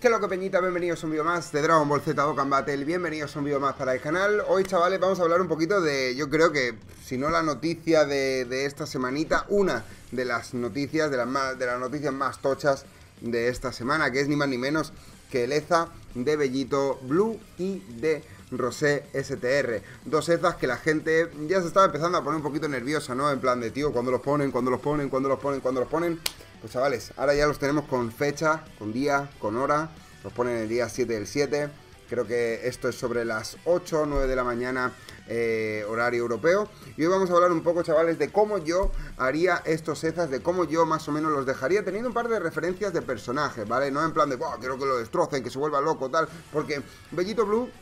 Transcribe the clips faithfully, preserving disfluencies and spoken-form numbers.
¿Qué es lo que peñita? Bienvenidos a un vídeo más de Dragon Ball Z Dokkan Battle. Bienvenidos a un vídeo más para el canal. Hoy, chavales, vamos a hablar un poquito de, yo creo que, si no la noticia de, de esta semanita, una de las noticias, de las, más, de las noticias más tochas de esta semana, que es ni más ni menos que el E Z A de Bellito Blue y de Rosé S T R. Dos E Z As que la gente ya se estaba empezando a poner un poquito nerviosa, ¿no? En plan de, tío, ¿cuándo los ponen? ¿Cuándo los ponen? ¿Cuándo los ponen? ¿Cuándo los ponen? Pues chavales, ahora ya los tenemos con fecha, con día, con hora. Los ponen el día siete del siete. Creo que esto es sobre las ocho o nueve de la mañana, eh, horario europeo. Y hoy vamos a hablar un poco, chavales, de cómo yo haría estos E Z As, de cómo yo más o menos los dejaría, teniendo un par de referencias de personajes, ¿vale? No en plan de, ¡buah, quiero que lo destrocen, que se vuelva loco, tal! Porque Bellito Blue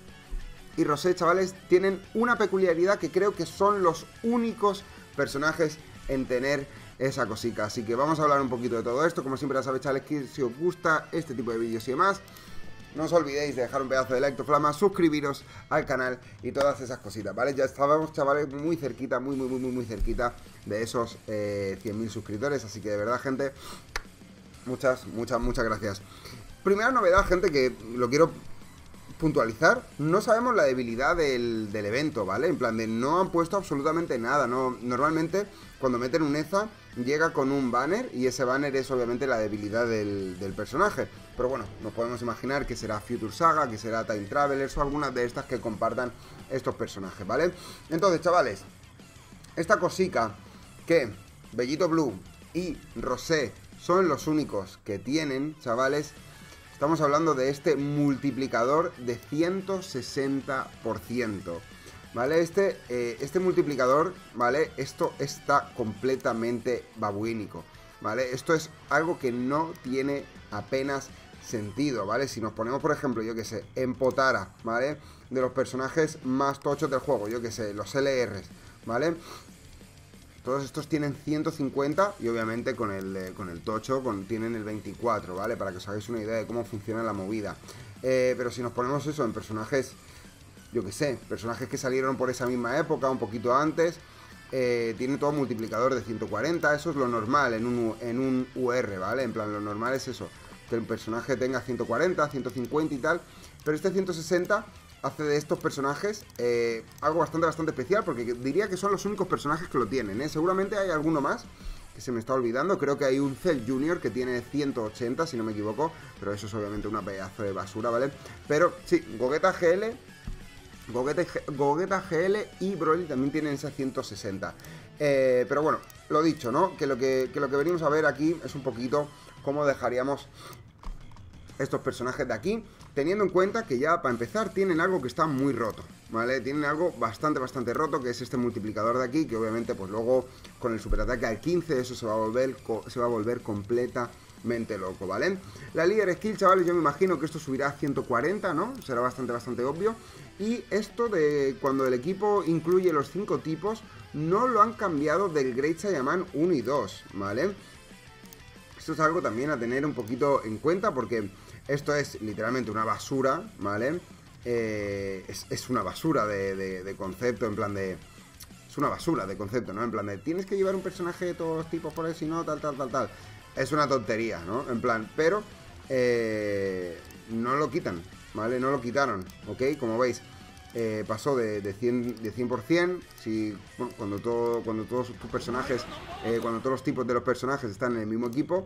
y Rosé, chavales, tienen una peculiaridad que creo que son los únicos personajes en tener esa cosica. Así que vamos a hablar un poquito de todo esto. Como siempre ya sabéis, chavales, que si os gusta este tipo de vídeos y demás, no os olvidéis de dejar un pedazo de like, to flama, suscribiros al canal y todas esas cositas, ¿vale? Ya estábamos, chavales, muy cerquita, muy, muy, muy, muy, muy cerquita de esos eh, cien mil suscriptores. Así que de verdad, gente, muchas, muchas, muchas gracias. Primera novedad, gente, que lo quiero puntualizar, no sabemos la debilidad del, del evento, ¿vale? En plan de, no han puesto absolutamente nada, ¿no? Normalmente, cuando meten un E Z A, llega con un banner, y ese banner es obviamente la debilidad del, del personaje. Pero bueno, nos podemos imaginar que será Future Saga, que será Time Travelers, o algunas de estas que compartan estos personajes, ¿vale? Entonces, chavales, esta cosica que Bellito Blue y Rosé son los únicos que tienen, chavales. Estamos hablando de este multiplicador de ciento sesenta por ciento, ¿vale? Este, eh, este multiplicador, ¿vale? Esto está completamente babuínico, ¿vale? Esto es algo que no tiene apenas sentido, ¿vale? Si nos ponemos, por ejemplo, yo que sé, en Potara, ¿vale? De los personajes más tochos del juego, yo que sé, los L Rs, ¿vale? Todos estos tienen ciento cincuenta y obviamente con el, eh, con el tocho con, tienen el veinticuatro, ¿vale? Para que os hagáis una idea de cómo funciona la movida. Eh, pero si nos ponemos eso en personajes, yo que sé, personajes que salieron por esa misma época, un poquito antes, eh, tiene todo multiplicador de ciento cuarenta, eso es lo normal en un, en un U R, ¿vale? En plan, lo normal es eso, que el personaje tenga ciento cuarenta, ciento cincuenta y tal, pero este ciento sesenta hace de estos personajes eh, algo bastante, bastante especial, porque diría que son los únicos personajes que lo tienen, ¿eh? Seguramente hay alguno más que se me está olvidando. Creo que hay un Cell Junior que tiene ciento ochenta, si no me equivoco, pero eso es obviamente una pedazo de basura, ¿vale? Pero sí, Gogeta G L, Gogeta, Gogeta G L y Broly también tienen esa ciento sesenta. Eh, pero bueno, lo dicho, ¿no? Que lo que, que lo que venimos a ver aquí es un poquito cómo dejaríamos estos personajes de aquí, teniendo en cuenta que ya para empezar tienen algo que está muy roto, ¿vale? Tienen algo bastante, bastante roto, que es este multiplicador de aquí, que obviamente pues luego con el superataque al quince eso se va a volver, se va a volver completamente loco, ¿vale? La líder skill, chavales, yo me imagino que esto subirá a ciento cuarenta, ¿no? Será bastante, bastante obvio. Y esto de cuando el equipo incluye los cinco tipos, no lo han cambiado del Great Saiyaman uno y dos, ¿vale? Esto es algo también a tener un poquito en cuenta, porque esto es literalmente una basura, ¿vale? Eh, es, es una basura de, de, de concepto, en plan de... Es una basura de concepto, ¿no? En plan de, tienes que llevar un personaje de todos los tipos por ahí, si no, tal, tal, tal, tal. Es una tontería, ¿no? En plan, pero... Eh, no lo quitan, ¿vale? No lo quitaron, ¿ok? Como veis, eh, pasó de, de, cien, de cien por cien. Si, bueno, cuando, todo, cuando todos tus personajes, eh, cuando todos los tipos de los personajes están en el mismo equipo,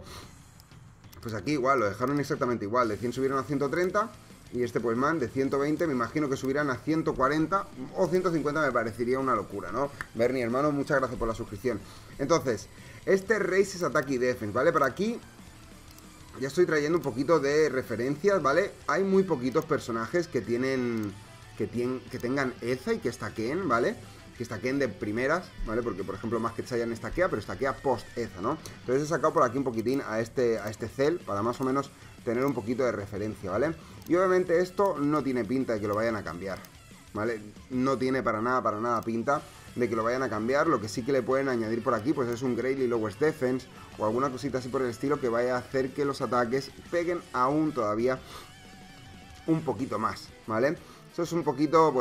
pues aquí igual, lo dejaron exactamente igual. De cien subieron a ciento treinta. Y este pues man de ciento veinte me imagino que subirán a ciento cuarenta o ciento cincuenta, me parecería una locura, ¿no? Bernie, hermano, muchas gracias por la suscripción. Entonces, este Races Attack y Defense, ¿vale? Por aquí ya estoy trayendo un poquito de referencias, ¿vale? Hay muy poquitos personajes que tienen... Que, tienen, que tengan E Z A y que estaqueen, ¿vale? Que estaqueen de primeras, ¿vale? Porque, por ejemplo, Masked Saiyan estaquea, pero estaquea post-E Z A, ¿no? Entonces he sacado por aquí un poquitín a este, a este Cell para más o menos tener un poquito de referencia, ¿vale? Y obviamente esto no tiene pinta de que lo vayan a cambiar, ¿vale? No tiene para nada, para nada pinta de que lo vayan a cambiar. Lo que sí que le pueden añadir por aquí, pues es un Greatly Lowest Defense o alguna cosita así por el estilo que vaya a hacer que los ataques peguen aún todavía un poquito más, ¿vale? Eso es un poquito, bueno,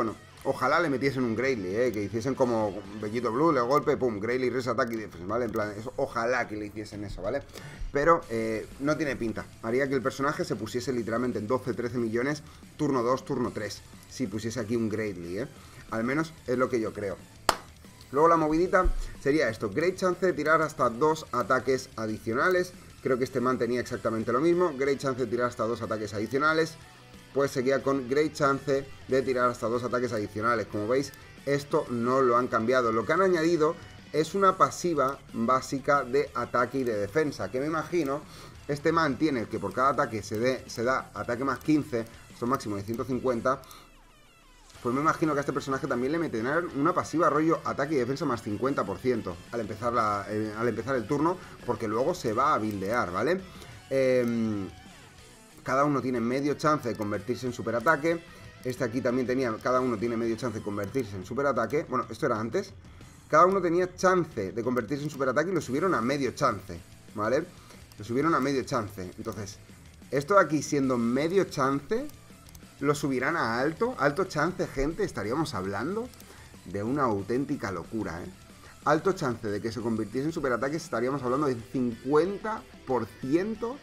Ojalá le metiesen un Greatly, ¿eh? Que hiciesen como Bellito Blue, le golpe, pum, Greatly, res, ataque y defensa, ¿vale? En plan, eso, ojalá que le hiciesen eso, ¿vale? Pero eh, no tiene pinta. Haría que el personaje se pusiese literalmente en doce, trece millones, turno dos, turno tres. Si pusiese aquí un Greatly, ¿eh? Al menos es lo que yo creo. Luego la movidita sería esto, Great Chance de tirar hasta dos ataques adicionales. Creo que este man tenía exactamente lo mismo. Great Chance de tirar hasta dos ataques adicionales. Pues seguía con Great Chance de tirar hasta dos ataques adicionales. Como veis, esto no lo han cambiado. Lo que han añadido es una pasiva básica de ataque y de defensa, que me imagino este man tiene que por cada ataque se, dé, se da ataque más quince, son máximo de ciento cincuenta. Pues me imagino que a este personaje también le meterán una pasiva rollo ataque y defensa más cincuenta por ciento al empezar, la, eh, al empezar el turno, porque luego se va a buildear, ¿vale? Eh... Cada uno tiene medio chance de convertirse en superataque. Este aquí también tenía, cada uno tiene medio chance de convertirse en superataque. Bueno, esto era antes. Cada uno tenía chance de convertirse en superataque y lo subieron a medio chance, ¿vale? Lo subieron a medio chance. Entonces, esto de aquí siendo medio chance, lo subirán a alto. Alto chance, gente, estaríamos hablando de una auténtica locura, ¿eh? Alto chance de que se convirtiese en superataque, estaríamos hablando de cincuenta por ciento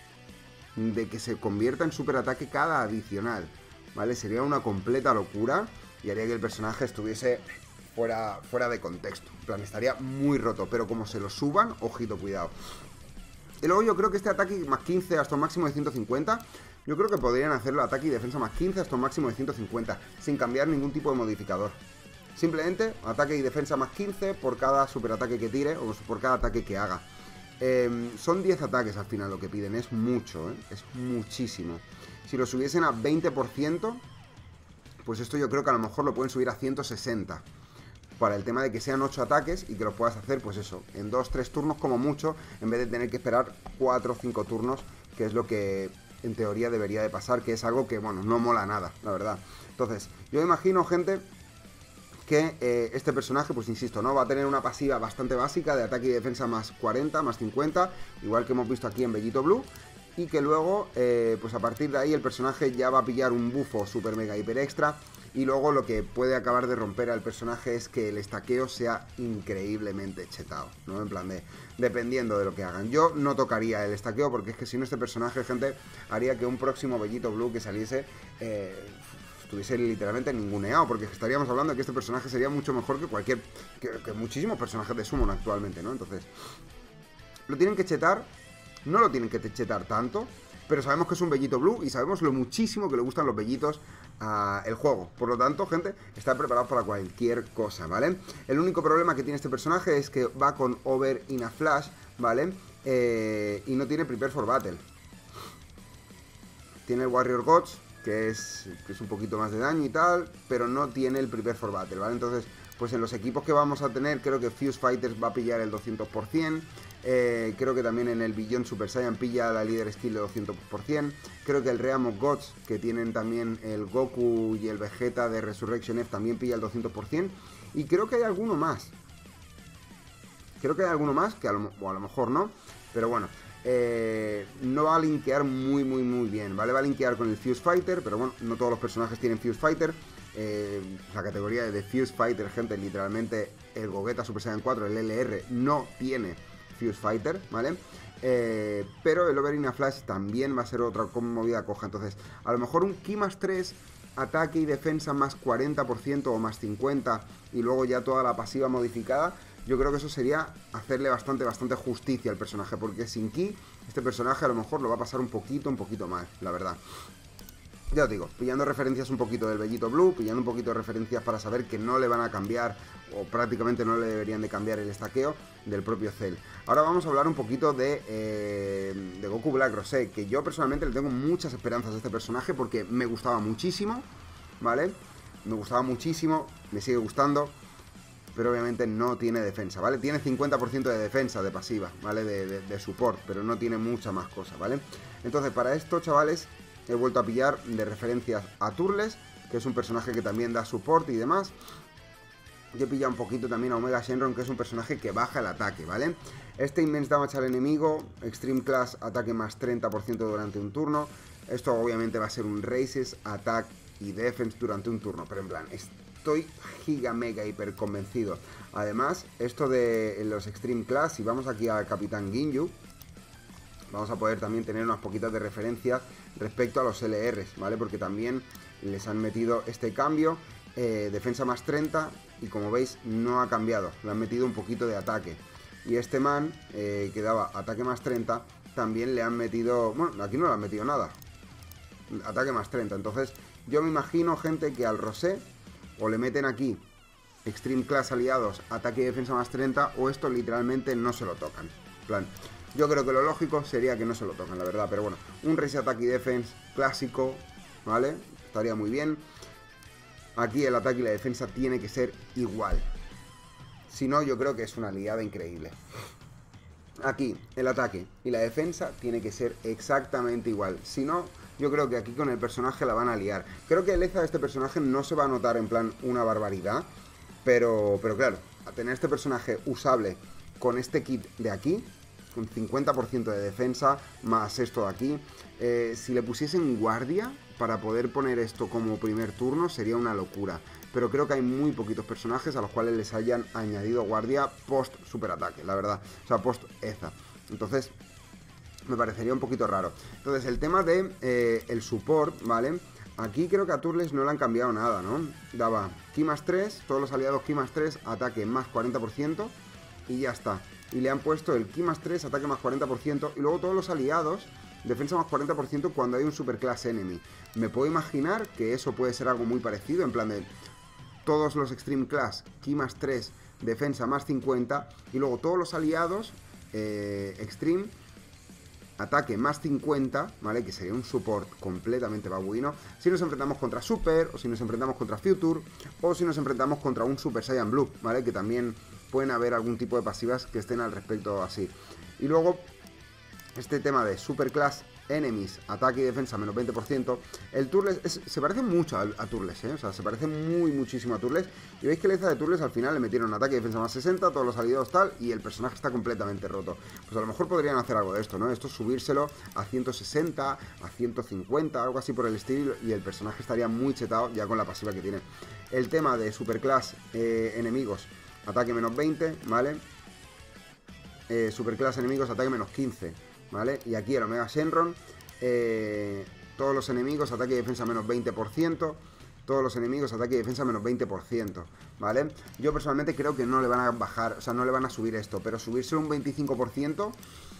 de que se convierta en superataque cada adicional, ¿vale? Sería una completa locura y haría que el personaje estuviese fuera, fuera de contexto. En plan, estaría muy roto, pero como se lo suban, ojito, cuidado. Y luego yo creo que este ataque más quince hasta un máximo de ciento cincuenta, yo creo que podrían hacerlo ataque y defensa más quince hasta un máximo de ciento cincuenta, sin cambiar ningún tipo de modificador. Simplemente ataque y defensa más quince por cada superataque que tire o por cada ataque que haga. Eh, son diez ataques al final lo que piden, es mucho, ¿eh? Es muchísimo. Si lo subiesen a veinte por ciento, pues esto yo creo que a lo mejor lo pueden subir a ciento sesenta. Para el tema de que sean ocho ataques y que lo puedas hacer, pues eso, en dos tres turnos como mucho, en vez de tener que esperar cuatro o cinco turnos, que es lo que en teoría debería de pasar, que es algo que, bueno, no mola nada, la verdad. Entonces, yo imagino, gente, que eh, este personaje, pues insisto, ¿no? Va a tener una pasiva bastante básica de ataque y defensa más cuarenta, más cincuenta, igual que hemos visto aquí en Bellito Blue, y que luego, eh, pues a partir de ahí el personaje ya va a pillar un bufo super mega hiper extra, y luego lo que puede acabar de romper al personaje es que el estaqueo sea increíblemente chetado, ¿no? En plan de, dependiendo de lo que hagan. Yo no tocaría el estaqueo porque es que si no este personaje, gente, haría que un próximo Bellito Blue que saliese Eh, estuviese literalmente ninguneado, porque estaríamos hablando de que este personaje sería mucho mejor que cualquier, que, que muchísimos personajes de Summon actualmente, ¿no? Entonces, lo tienen que chetar, no lo tienen que chetar tanto, pero sabemos que es un Bellito Blue y sabemos lo muchísimo que le gustan los bellitos a el juego. Por lo tanto, gente, está preparado para cualquier cosa, ¿vale? El único problema que tiene este personaje es que va con Over in a Flash, ¿vale? Eh, y no tiene Prepare for Battle. Tiene el Warrior Gods, que es, que es un poquito más de daño y tal, pero no tiene el Prepare for Battle, ¿vale? Entonces, pues en los equipos que vamos a tener, creo que Fuse Fighters va a pillar el doscientos por ciento, eh, creo que también en el Beyond Super Saiyan pilla la Líder Skill de doscientos por ciento, creo que el Realm of Gods, que tienen también el Goku y el Vegeta de Resurrection F, también pilla el doscientos por ciento, y creo que hay alguno más. Creo que hay alguno más, que a lo, o a lo mejor no, pero bueno. Eh, no va a linkear muy muy muy bien, ¿vale? Va a linkear con el Fuse Fighter, pero bueno, no todos los personajes tienen Fuse Fighter. eh, La categoría de Fuse Fighter, gente, literalmente el Gogeta Super Saiyan cuatro, el L R, no tiene Fuse Fighter, ¿vale? Eh, pero el Over in a Flash también va a ser otra movida coja. Entonces, a lo mejor un Ki más tres, ataque y defensa más cuarenta por ciento o más cincuenta, y luego ya toda la pasiva modificada. Yo creo que eso sería hacerle bastante, bastante justicia al personaje, porque sin Ki, este personaje a lo mejor lo va a pasar un poquito, un poquito mal, la verdad. Ya os digo, pillando referencias un poquito del Bellito Blue, pillando un poquito de referencias para saber que no le van a cambiar, o prácticamente no le deberían de cambiar el estaqueo del propio Cell. Ahora vamos a hablar un poquito de, eh, de Goku Black Rosé, que yo personalmente le tengo muchas esperanzas a este personaje porque me gustaba muchísimo, ¿vale? Me gustaba muchísimo, me sigue gustando. Pero obviamente no tiene defensa, ¿vale? Tiene cincuenta por ciento de defensa, de pasiva, ¿vale? De, de, de support, pero no tiene mucha más cosa, ¿vale? Entonces, para esto, chavales, he vuelto a pillar de referencias a Turles, que es un personaje que también da support y demás. Yo he pillado un poquito también a Omega Shenron, que es un personaje que baja el ataque, ¿vale? Este Immense Damage al enemigo, Extreme Class, ataque más treinta por ciento durante un turno. Esto obviamente va a ser un Raises, Attack y Defense durante un turno, pero en plan, es estoy giga mega hiper convencido. Además, esto de los Extreme Class, si vamos aquí al Capitán Ginyu, vamos a poder también tener unas poquitas de referencia respecto a los L Rs, ¿vale? Porque también les han metido este cambio, eh, defensa más treinta, y como veis no ha cambiado, le han metido un poquito de ataque. Y este man, eh, que daba ataque más treinta, también le han metido, bueno, aquí no le han metido nada, ataque más treinta. Entonces yo me imagino, gente, que al Rosé o le meten aquí Extreme Class aliados, ataque y defensa más treinta, o esto literalmente no se lo tocan. En plan, yo creo que lo lógico sería que no se lo tocan, la verdad. Pero bueno, un Race Attack y Defense clásico, ¿vale? Estaría muy bien. Aquí el ataque y la defensa tiene que ser igual. Si no, yo creo que es una liada increíble. Aquí el ataque y la defensa tiene que ser exactamente igual. Si no, yo creo que aquí con el personaje la van a liar. Creo que el Eza de este personaje no se va a notar en plan una barbaridad. Pero, pero claro, a tener este personaje usable con este kit de aquí, con cincuenta por ciento de defensa, más esto de aquí, eh, si le pusiesen guardia para poder poner esto como primer turno sería una locura. Pero creo que hay muy poquitos personajes a los cuales les hayan añadido guardia post superataque, la verdad. O sea, post Eza. Entonces, me parecería un poquito raro. Entonces, el tema de eh, el support, ¿vale? Aquí creo que a Turles no le han cambiado nada, ¿no? Daba ki más tres, todos los aliados ki más tres, ataque más cuarenta por ciento y ya está. Y le han puesto el ki más tres, ataque más cuarenta por ciento y luego todos los aliados, defensa más cuarenta por ciento cuando hay un superclass enemy. Me puedo imaginar que eso puede ser algo muy parecido, en plan de todos los Extreme Class, ki más tres, defensa más cincuenta y luego todos los aliados eh, Extreme, ataque más cincuenta, ¿vale? Que sería un support completamente babuino. Si nos enfrentamos contra Super, o si nos enfrentamos contra Future, o si nos enfrentamos contra un Super Saiyan Blue, ¿vale? Que también pueden haber algún tipo de pasivas que estén al respecto así. Y luego, este tema de Superclass Enemies, ataque y defensa menos veinte por ciento. El Turles es, se parece mucho a, a Turles, ¿eh? O sea, se parece muy muchísimo a Turles. Y veis que el Eza de Turles al final le metieron ataque y defensa más sesenta, todos los aliados tal, y el personaje está completamente roto. Pues a lo mejor podrían hacer algo de esto, ¿no? Esto subírselo a ciento sesenta, a ciento cincuenta, algo así por el estilo, y el personaje estaría muy chetado ya con la pasiva que tiene. El tema de Superclass eh, enemigos, ataque menos veinte, ¿vale? Eh, Superclass enemigos, ataque menos quince. ¿Vale? Y aquí el Omega Shenron, eh, todos los enemigos, ataque y defensa menos veinte por ciento, todos los enemigos, ataque y defensa menos veinte por ciento, ¿vale? Yo personalmente creo que no le van a bajar, o sea, no le van a subir esto, pero subirse un veinticinco por ciento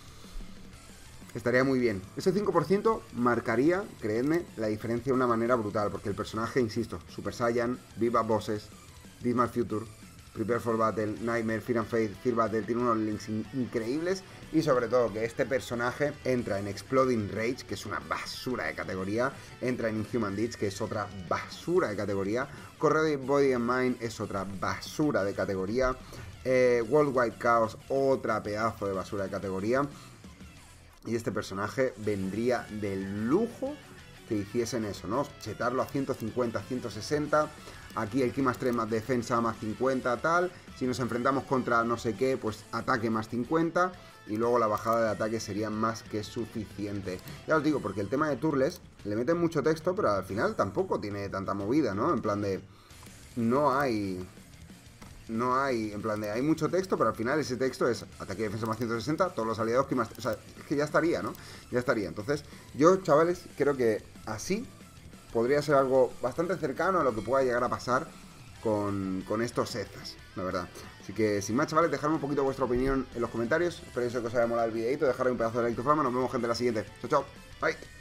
estaría muy bien. Ese cinco por ciento marcaría, creedme, la diferencia de una manera brutal, porque el personaje, insisto, Super Saiyan, Viva Bosses, Dismal Future, Prepare for Battle, Nightmare, Fear and Faith, Fear Battle, tiene unos links in increíbles y sobre todo que este personaje entra en Exploding Rage, que es una basura de categoría, entra en Inhuman Deeds, que es otra basura de categoría, Corroded Body and Mind es otra basura de categoría, eh, Worldwide Chaos, otra pedazo de basura de categoría, y este personaje vendría del lujo que hiciesen eso, ¿no? Chetarlo a ciento cincuenta, ciento sesenta. Aquí el ki más tres más defensa más cincuenta, tal. Si nos enfrentamos contra no sé qué, pues ataque más cincuenta. Y luego la bajada de ataque sería más que suficiente. Ya os digo, porque el tema de Turles le meten mucho texto, pero al final tampoco tiene tanta movida, ¿no? En plan de... No hay... No hay... En plan de... Hay mucho texto, pero al final ese texto es ataque y defensa más ciento sesenta, todos los aliados que más... O sea, es que ya estaría, ¿no? Ya estaría. Entonces, yo, chavales, creo que así podría ser algo bastante cercano a lo que pueda llegar a pasar con, con estos Ezas, la verdad. Así que, sin más, chavales, dejadme un poquito vuestra opinión en los comentarios. Espero que os haya molado el videito, dejadme un pedazo de like to fama. Nos vemos, gente, en la siguiente. Chao, chao. Bye.